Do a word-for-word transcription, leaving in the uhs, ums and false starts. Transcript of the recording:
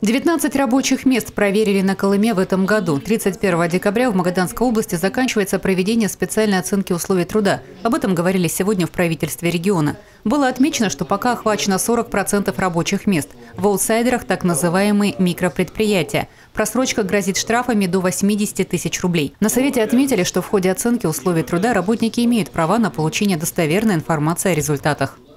девятнадцать рабочих мест проверили на Колыме в этом году. тридцать первого декабря в Магаданской области заканчивается проведение специальной оценки условий труда. Об этом говорили сегодня в правительстве региона. Было отмечено, что пока охвачено сорок процентов рабочих мест. В аутсайдерах так называемые микропредприятия. Просрочка грозит штрафами до восьмидесяти тысяч рублей. На совете отметили, что в ходе оценки условий труда работники имеют права на получение достоверной информации о результатах.